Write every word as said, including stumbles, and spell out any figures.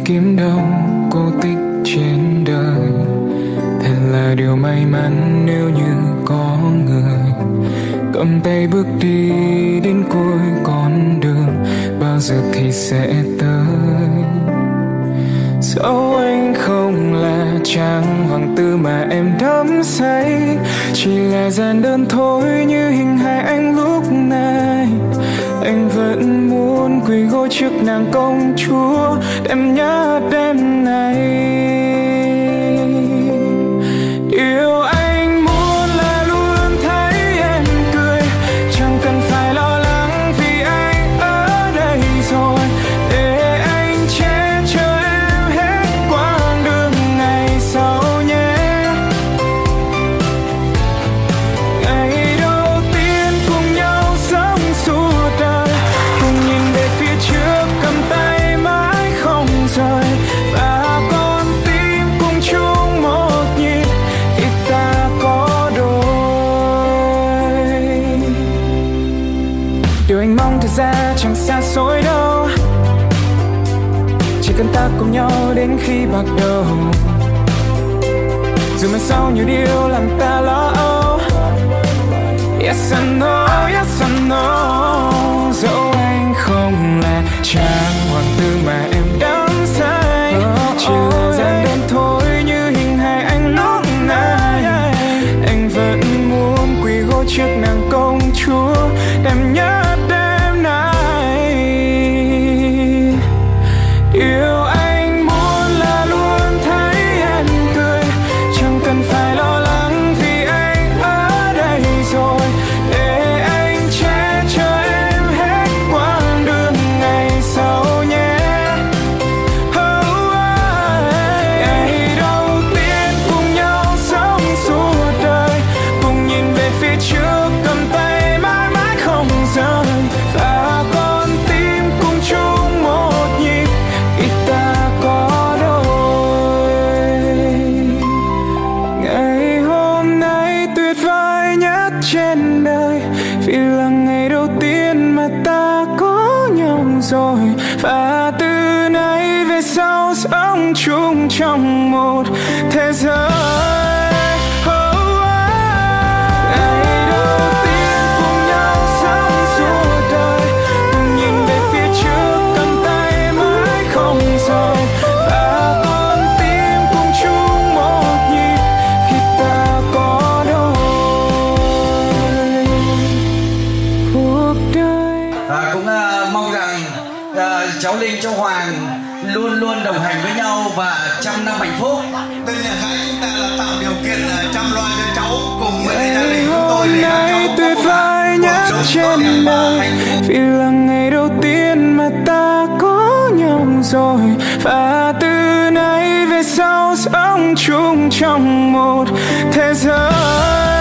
kiếm đâu cô tích trên đời. Thật là điều may mắn nếu như có người cầm tay bước đi đến cuối con đường, bao giờ thì sẽ tới. Dẫu anh không là chàng hoàng tử mà em đắm say, chỉ là gian đơn thôi như hình hài anh lúc này. Anh vẫn muốn quỳ gối trước nàng công chúa, em nhớ đêm này. Điều anh muốn là luôn thấy em cười, chẳng cần phải lo lắng vì anh ở đây rồi, để anh che chở em hết quãng đường ngày sau nhé. Ngày đầu tiên cùng nhau sống suốt đời, cùng nhìn về phía trước cầm tay mãi không rời, và con tim cùng chung một nhịp khi ta có đôi. Điều anh mong thật ra chẳng xa xôi đâu, chỉ cần ta cùng nhau đến khi bạc đầu. Dù mai sau nhiều điều làm ta lo âu, yes I know, yes I know. Dẫu anh không là chàng hoàng tử mà em đắm say, chỉ là gian đơn thôi như hình hài anh lúc này. Anh vẫn muốn quỳ gối trước nàng công chúa, em nhớ đêm nay. Điều anh muốn là luôn thấy em cười, chẳng cần phải lo lắng vì anh ở đây rồi, để anh che chở em hết quãng đường ngày sau nhé. Oh, oh. Ngày đầu tiên cùng nhau sống suốt đời, cùng nhìn về phía trước cầm tay mãi mãi không rời, và con tim cùng chung một nhịp khi ta có đôi. Ngày hôm nay tuyệt vời nhất trên đời, vì là ngày đầu tiên mà ta có nhau rồi, và từ nay về sau sống chung trong một thế giới. Oh, oh. Ngày đầu tiên cùng nhau sống suốt đời, cùng nhìn về phía trước cầm tay mãi không rời, và con tim cùng chung một nhịp khi ta có đôi. Cuộc đời À, cũng à, mong rằng à, cháu Linh, cháu Hoàng luôn luôn đồng hành với nhau và trăm năm hạnh phúc. Bên nhà gái chúng ta là tạo điều kiện à, chăm lo cho cháu cùng với gia đình chúng tôi để ngày cho cháu tuyệt có vời một nhất cuộc sống tốt trên đẹp và đời, hạnh phúc. vì là ngày đầu tiên mà ta có nhau rồi, và từ nay về sau sống chung trong một thế giới.